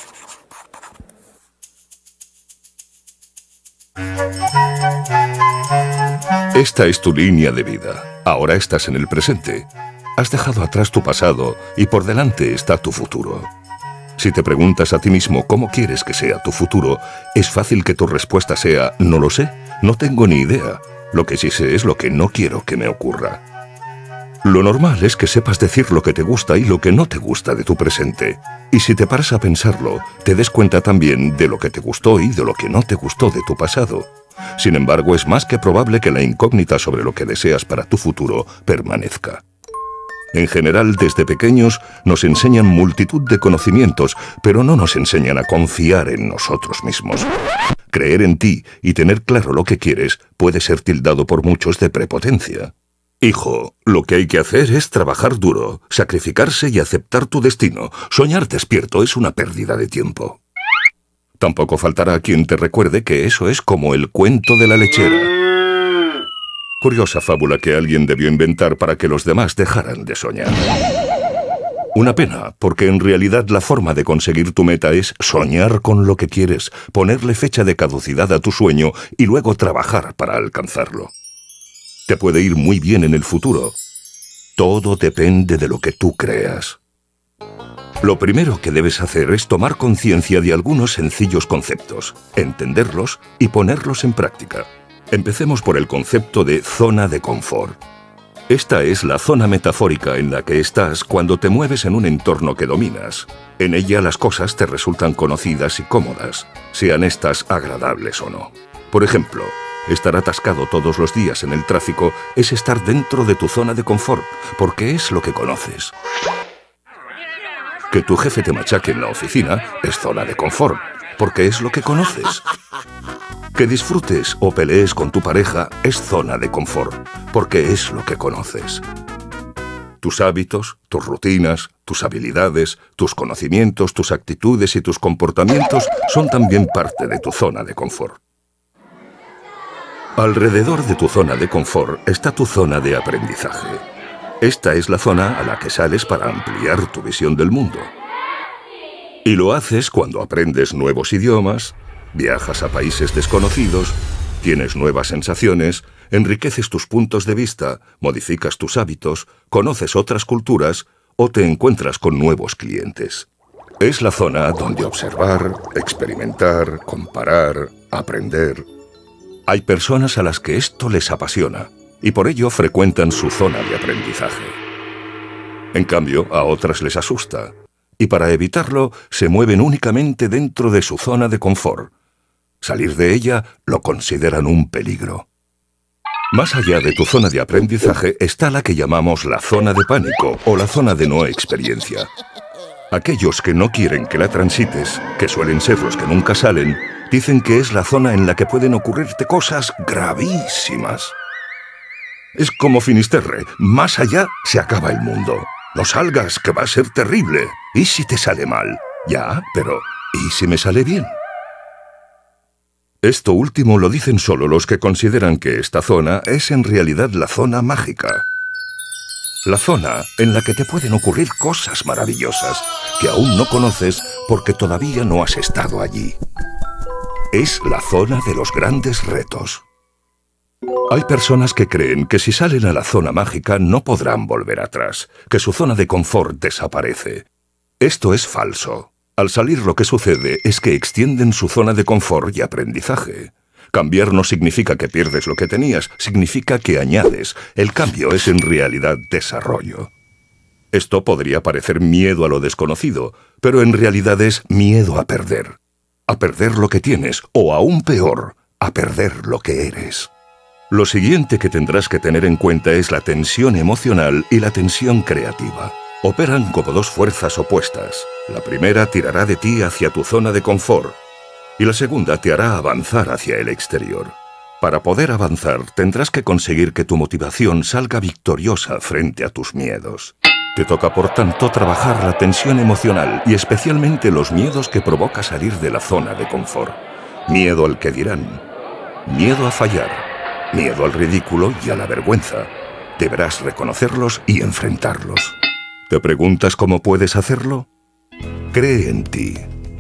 Esta es tu línea de vida. Ahora estás en el presente. Has dejado atrás tu pasado y por delante está tu futuro. Si te preguntas a ti mismo cómo quieres que sea tu futuro, es fácil que tu respuesta sea: no lo sé, no tengo ni idea. Lo que sí sé es lo que no quiero que me ocurra. Lo normal es que sepas decir lo que te gusta y lo que no te gusta de tu presente. Y si te paras a pensarlo, te des cuenta también de lo que te gustó y de lo que no te gustó de tu pasado. Sin embargo, es más que probable que la incógnita sobre lo que deseas para tu futuro permanezca. En general, desde pequeños nos enseñan multitud de conocimientos, pero no nos enseñan a confiar en nosotros mismos. Creer en ti y tener claro lo que quieres puede ser tildado por muchos de prepotencia. Hijo, lo que hay que hacer es trabajar duro, sacrificarse y aceptar tu destino. Soñar despierto es una pérdida de tiempo. Tampoco faltará quien te recuerde que eso es como el cuento de la lechera. Curiosa fábula que alguien debió inventar para que los demás dejaran de soñar. Una pena, porque en realidad la forma de conseguir tu meta es soñar con lo que quieres, ponerle fecha de caducidad a tu sueño y luego trabajar para alcanzarlo. Te puede ir muy bien en el futuro. Todo depende de lo que tú creas. Lo primero que debes hacer es tomar conciencia de algunos sencillos conceptos, entenderlos y ponerlos en práctica. Empecemos por el concepto de zona de confort. Esta es la zona metafórica en la que estás cuando te mueves en un entorno que dominas. En ella las cosas te resultan conocidas y cómodas, sean estas agradables o no. Por ejemplo, estar atascado todos los días en el tráfico es estar dentro de tu zona de confort, porque es lo que conoces. Que tu jefe te machaque en la oficina es zona de confort, porque es lo que conoces. Que disfrutes o pelees con tu pareja es zona de confort, porque es lo que conoces. Tus hábitos, tus rutinas, tus habilidades, tus conocimientos, tus actitudes y tus comportamientos son también parte de tu zona de confort. Alrededor de tu zona de confort está tu zona de aprendizaje. Esta es la zona a la que sales para ampliar tu visión del mundo. Y lo haces cuando aprendes nuevos idiomas, viajas a países desconocidos, tienes nuevas sensaciones, enriqueces tus puntos de vista, modificas tus hábitos, conoces otras culturas o te encuentras con nuevos clientes. Es la zona donde observar, experimentar, comparar, aprender. Hay personas a las que esto les apasiona y por ello frecuentan su zona de aprendizaje. En cambio, a otras les asusta y para evitarlo se mueven únicamente dentro de su zona de confort. Salir de ella lo consideran un peligro. Más allá de tu zona de aprendizaje está la que llamamos la zona de pánico o la zona de no experiencia. Aquellos que no quieren que la transites, que suelen ser los que nunca salen, dicen que es la zona en la que pueden ocurrirte cosas gravísimas. Es como Finisterre, más allá se acaba el mundo. No salgas, que va a ser terrible. ¿Y si te sale mal? Ya, pero ¿y si me sale bien? Esto último lo dicen solo los que consideran que esta zona es en realidad la zona mágica. La zona en la que te pueden ocurrir cosas maravillosas que aún no conoces porque todavía no has estado allí. Es la zona de los grandes retos. Hay personas que creen que si salen a la zona mágica no podrán volver atrás, que su zona de confort desaparece. Esto es falso. Al salir lo que sucede es que extienden su zona de confort y aprendizaje. Cambiar no significa que pierdes lo que tenías, significa que añades. El cambio es en realidad desarrollo. Esto podría parecer miedo a lo desconocido, pero en realidad es miedo a perder. A perder lo que tienes, o aún peor, a perder lo que eres. Lo siguiente que tendrás que tener en cuenta es la tensión emocional y la tensión creativa. Operan como dos fuerzas opuestas. La primera tirará de ti hacia tu zona de confort y la segunda te hará avanzar hacia el exterior. Para poder avanzar, tendrás que conseguir que tu motivación salga victoriosa frente a tus miedos. Te toca, por tanto, trabajar la tensión emocional y especialmente los miedos que provoca salir de la zona de confort. Miedo al que dirán, miedo a fallar, miedo al ridículo y a la vergüenza. Deberás reconocerlos y enfrentarlos. ¿Te preguntas cómo puedes hacerlo? Cree en ti.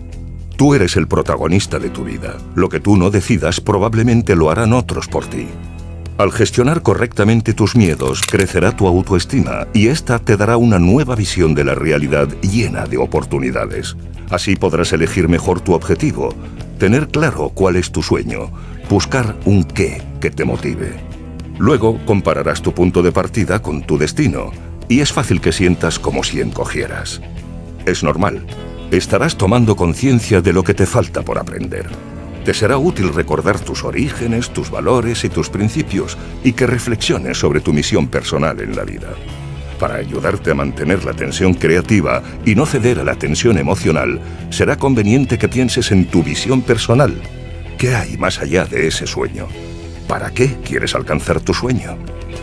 Tú eres el protagonista de tu vida. Lo que tú no decidas probablemente lo harán otros por ti. Al gestionar correctamente tus miedos, crecerá tu autoestima y esta te dará una nueva visión de la realidad llena de oportunidades. Así podrás elegir mejor tu objetivo, tener claro cuál es tu sueño, buscar un qué que te motive. Luego compararás tu punto de partida con tu destino y es fácil que sientas como si encogieras. Es normal. Estarás tomando conciencia de lo que te falta por aprender. Te será útil recordar tus orígenes, tus valores y tus principios y que reflexiones sobre tu misión personal en la vida. Para ayudarte a mantener la tensión creativa y no ceder a la tensión emocional, será conveniente que pienses en tu visión personal. ¿Qué hay más allá de ese sueño? ¿Para qué quieres alcanzar tu sueño?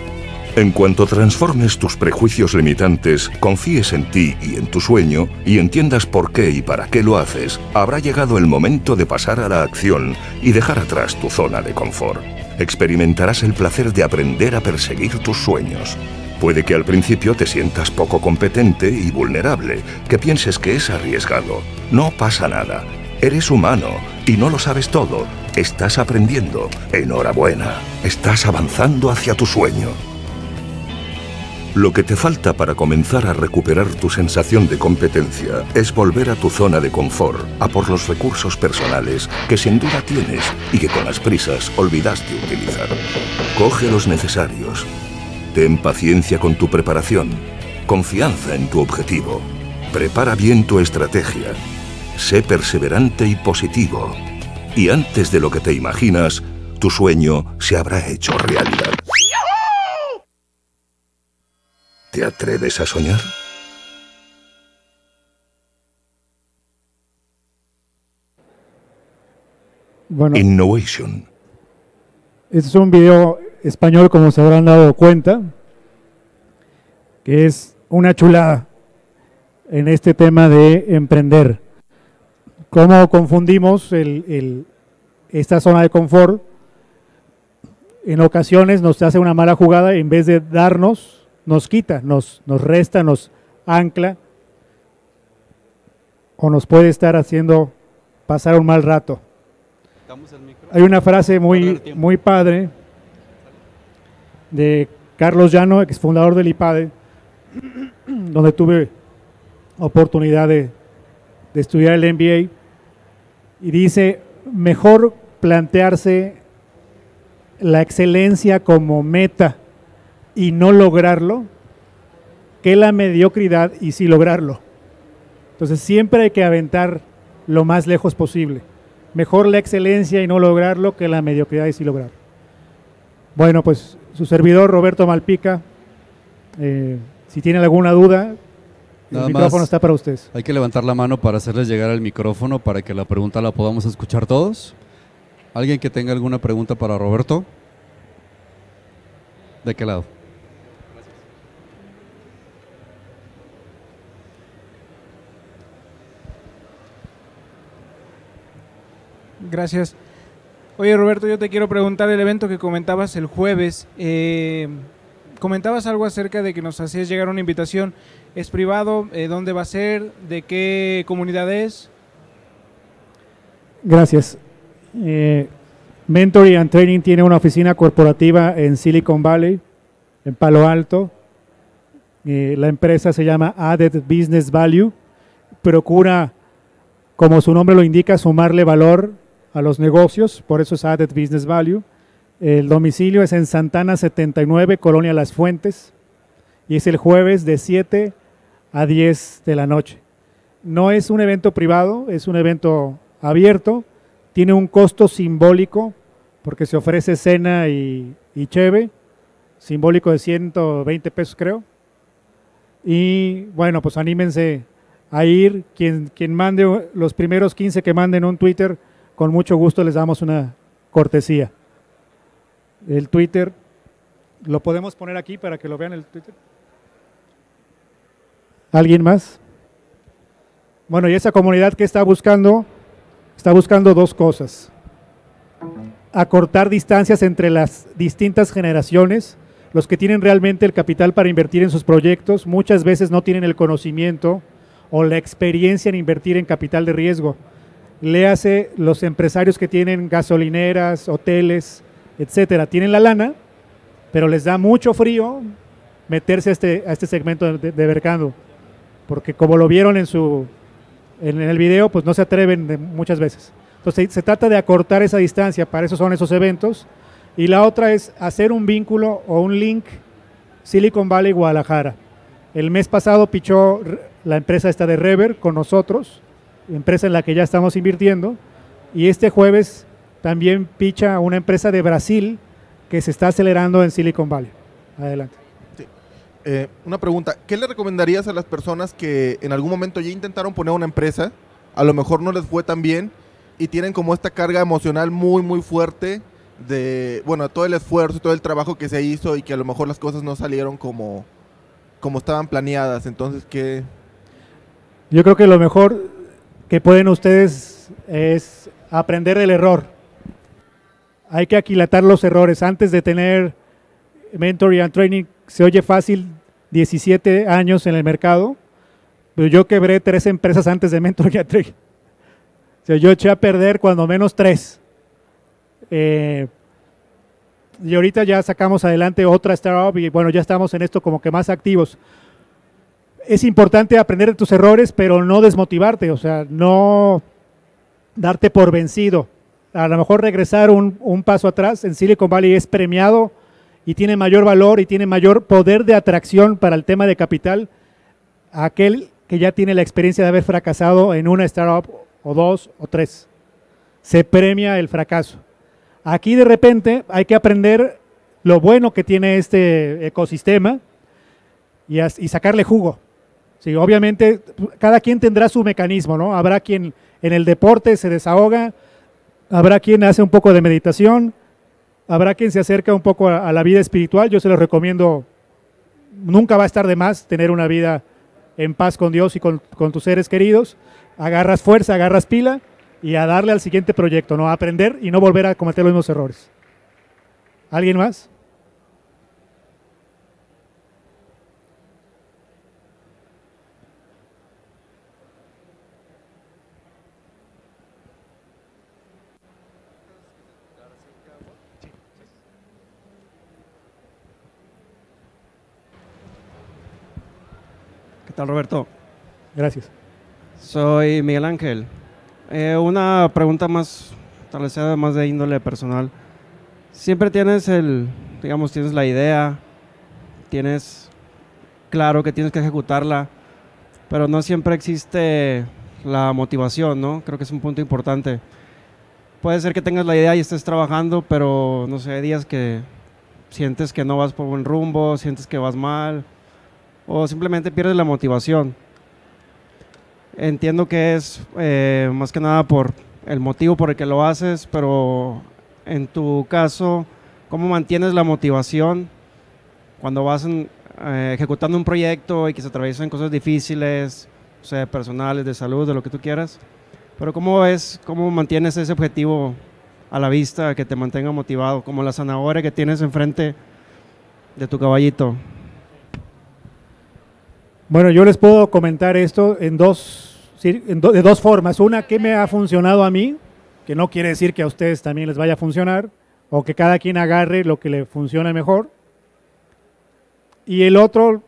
En cuanto transformes tus prejuicios limitantes, confíes en ti y en tu sueño y entiendas por qué y para qué lo haces, habrá llegado el momento de pasar a la acción y dejar atrás tu zona de confort. Experimentarás el placer de aprender a perseguir tus sueños. Puede que al principio te sientas poco competente y vulnerable, que pienses que es arriesgado. No pasa nada. Eres humano y no lo sabes todo. Estás aprendiendo. Enhorabuena. Estás avanzando hacia tu sueño. Lo que te falta para comenzar a recuperar tu sensación de competencia es volver a tu zona de confort, a por los recursos personales que sin duda tienes y que con las prisas olvidaste utilizar. Coge los necesarios. Ten paciencia con tu preparación, confianza en tu objetivo. Prepara bien tu estrategia. Sé perseverante y positivo. Y antes de lo que te imaginas, tu sueño se habrá hecho realidad. ¿Te atreves a soñar? Bueno, Innovation. este es un video español, como se habrán dado cuenta, que es una chulada en este tema de emprender. Cómo confundimos esta zona de confort. En ocasiones nos hace una mala jugada, en vez de darnos, nos quita, nos resta, nos ancla, o nos puede estar haciendo pasar un mal rato. Hay una frase muy padre de Carlos Llano, exfundador del IPADE, donde tuve oportunidad de estudiar el MBA, y dice: mejor plantearse la excelencia como meta y no lograrlo, que la mediocridad y sí lograrlo. Entonces siempre hay que aventar lo más lejos posible. Mejor la excelencia y no lograrlo que la mediocridad y sí lograrlo. Bueno, pues su servidor Roberto Malpica, si tienen alguna duda, el micrófono está para ustedes. Hay que levantar la mano para hacerles llegar el micrófono para que la pregunta la podamos escuchar todos. ¿Alguien que tenga alguna pregunta para Roberto? ¿De qué lado? Gracias. Oye, Roberto, yo te quiero preguntar el evento que comentabas el jueves. Comentabas algo acerca de que nos hacías llegar una invitación. ¿Es privado? ¿Dónde va a ser? ¿De qué comunidad es? Gracias. Mentoring and Training tiene una oficina corporativa en Silicon Valley, en Palo Alto. La empresa se llama Added Business Value. Procura, como su nombre lo indica, sumarle valor a los negocios, por eso es Added Business Value. El domicilio es en Santana 79, Colonia Las Fuentes, y es el jueves de 7 a 10 de la noche. No es un evento privado, es un evento abierto, tiene un costo simbólico porque se ofrece cena y cheve, simbólico de 120 pesos creo. Y bueno, pues anímense a ir. Quien mande, los primeros 15 que manden un Twitter, con mucho gusto les damos una cortesía. El Twitter, ¿lo podemos poner aquí para que lo vean el Twitter? ¿Alguien más? Bueno, y esa comunidad que está buscando dos cosas: acortar distancias entre las distintas generaciones. Los que tienen realmente el capital para invertir en sus proyectos muchas veces no tienen el conocimiento o la experiencia en invertir en capital de riesgo. Léase los empresarios que tienen gasolineras, hoteles, etcétera, tienen la lana, pero les da mucho frío meterse a este segmento de mercado, porque como lo vieron en el video, pues no se atreven muchas veces. Entonces se trata de acortar esa distancia, para eso son esos eventos. Y la otra es hacer un vínculo o un link Silicon Valley Guadalajara. El mes pasado pichó la empresa esta de Rever con nosotros, empresa en la que ya estamos invirtiendo, y este jueves también picha una empresa de Brasil que se está acelerando en Silicon Valley. Adelante. Sí. Una pregunta, ¿qué le recomendarías a las personas que en algún momento ya intentaron poner una empresa, a lo mejor no les fue tan bien y tienen como esta carga emocional muy muy fuerte de, bueno, todo el esfuerzo, todo el trabajo que se hizo y que a lo mejor las cosas no salieron como estaban planeadas? Entonces, ¿qué? Yo creo que lo mejor que pueden ustedes es aprender del error. Hay que aquilatar los errores. Antes de tener Mentoring and Training, se oye fácil, 17 años en el mercado, pero yo quebré 3 empresas antes de Mentoring and Training. O sea, yo eché a perder cuando menos 3. y ahorita ya sacamos adelante otra startup y bueno, ya estamos en esto como que más activos. Es importante aprender de tus errores, pero no desmotivarte, o sea, no darte por vencido. A lo mejor regresar un paso atrás. En Silicon Valley es premiado y tiene mayor valor y tiene mayor poder de atracción para el tema de capital aquel que ya tiene la experiencia de haber fracasado en una startup o dos o tres. Se premia el fracaso. Aquí de repente hay que aprender lo bueno que tiene este ecosistema y sacarle jugo. Sí, obviamente cada quien tendrá su mecanismo, ¿no? Habrá quien en el deporte se desahoga, habrá quien hace un poco de meditación, habrá quien se acerca un poco a la vida espiritual. Yo se los recomiendo, nunca va a estar de más tener una vida en paz con Dios y con tus seres queridos. Agarras fuerza, agarras pila y a darle al siguiente proyecto, ¿no? A aprender y no volver a cometer los mismos errores. ¿Alguien más? ¿Qué tal, Roberto? Gracias. Soy Miguel Ángel. Una pregunta más, tal vez sea más de índole personal. Siempre tienes tienes la idea, tienes claro que tienes que ejecutarla, pero no siempre existe la motivación, ¿no? Creo que es un punto importante. Puede ser que tengas la idea y estés trabajando, pero no sé, hay días que sientes que no vas por buen rumbo, sientes que vas mal, o simplemente pierdes la motivación. Entiendo que es más que nada por el motivo por el que lo haces, pero en tu caso, ¿cómo mantienes la motivación cuando vas ejecutando un proyecto y que se atraviesan cosas difíciles, o sea, personales, de salud, de lo que tú quieras? Pero ¿cómo mantienes ese objetivo a la vista que te mantenga motivado, como la zanahoria que tienes enfrente de tu caballito? Bueno, yo les puedo comentar esto de dos formas. Una, que me ha funcionado a mí, que no quiere decir que a ustedes también les vaya a funcionar, o que cada quien agarre lo que le funcione mejor. Y el otro,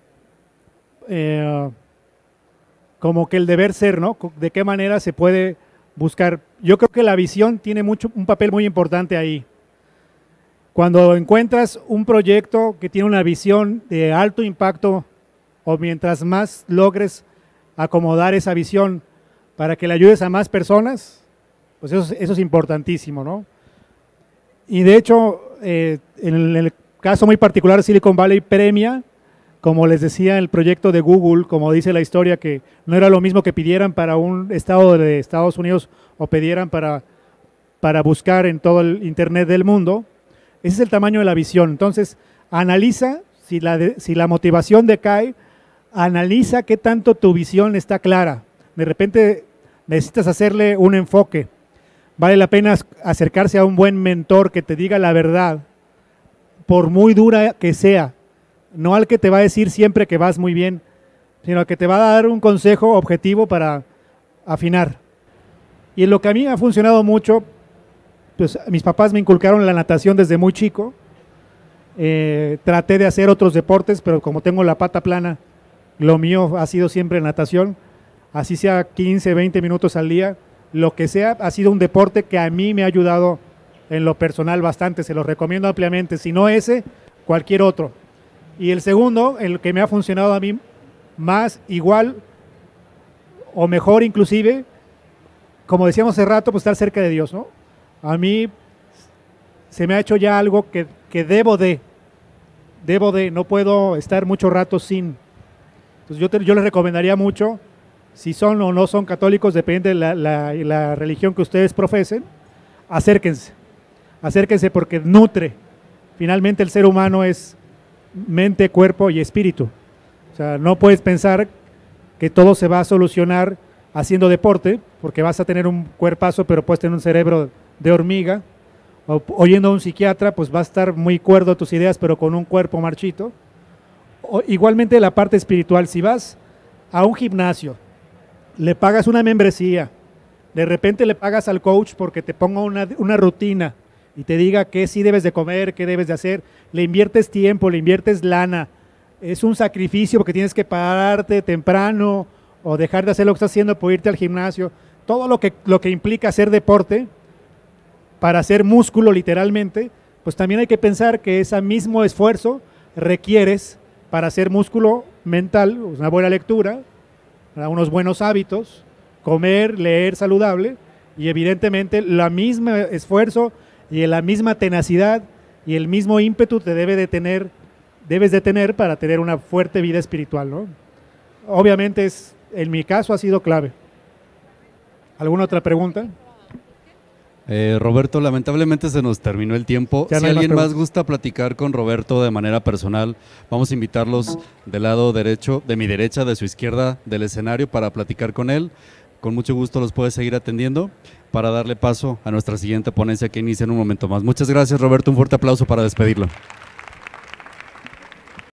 como que el deber ser, ¿no? De qué manera se puede buscar. Yo creo que la visión tiene un papel muy importante ahí. Cuando encuentras un proyecto que tiene una visión de alto impacto, o mientras más logres acomodar esa visión para que le ayudes a más personas, pues eso es importantísimo, ¿no? Y de hecho, en el caso muy particular, Silicon Valley premia, como les decía, el proyecto de Google, como dice la historia, que no era lo mismo que pidieran para un estado de Estados Unidos o pidieran para buscar en todo el Internet del mundo. Ese es el tamaño de la visión. Entonces, analiza si la motivación decae, analiza qué tanto tu visión está clara. De repente necesitas hacerle un enfoque. Vale la pena acercarse a un buen mentor que te diga la verdad, por muy dura que sea. No al que te va a decir siempre que vas muy bien, sino al que te va a dar un consejo objetivo para afinar. Y en lo que a mí me ha funcionado mucho, pues mis papás me inculcaron la natación desde muy chico. Traté de hacer otros deportes, pero como tengo la pata plana, lo mío ha sido siempre natación, así sea 15, 20 minutos al día, lo que sea, ha sido un deporte que a mí me ha ayudado en lo personal bastante, se lo recomiendo ampliamente, si no ese, cualquier otro. Y el segundo, el que me ha funcionado a mí más, igual o mejor inclusive, como decíamos hace rato, pues estar cerca de Dios, ¿no? A mí se me ha hecho ya algo que debo de, no puedo estar mucho rato sin. Entonces yo les recomendaría mucho, si son o no son católicos, depende de la religión que ustedes profesen, acérquense porque nutre. Finalmente el ser humano es mente, cuerpo y espíritu. O sea, no puedes pensar que todo se va a solucionar haciendo deporte, porque vas a tener un cuerpazo, pero puedes tener un cerebro de hormiga. Oyendo a un psiquiatra, pues va a estar muy cuerdo a tus ideas, pero con un cuerpo marchito. Igualmente la parte espiritual, si vas a un gimnasio, le pagas una membresía, de repente le pagas al coach porque te ponga una rutina y te diga qué sí debes de comer, qué debes de hacer, le inviertes tiempo, le inviertes lana, es un sacrificio porque tienes que pararte temprano o dejar de hacer lo que estás haciendo por irte al gimnasio, todo lo que implica hacer deporte para hacer músculo literalmente, pues también hay que pensar que ese mismo esfuerzo requieres para hacer músculo mental, una buena lectura, unos buenos hábitos, comer, leer saludable y evidentemente el mismo esfuerzo y la misma tenacidad y el mismo ímpetu te debes de tener para tener una fuerte vida espiritual, ¿no? Obviamente en mi caso ha sido clave. ¿Alguna otra pregunta? Roberto, lamentablemente se nos terminó el tiempo. Ya Si no hay más alguien más preguntas. gusta platicar con Roberto de manera personal, vamos a invitarlos del lado derecho, de mi derecha, de su izquierda del escenario para platicar con él. Con mucho gusto los puede seguir atendiendo para darle paso a nuestra siguiente ponencia que inicia en un momento más. Muchas gracias, Roberto. Un fuerte aplauso para despedirlo.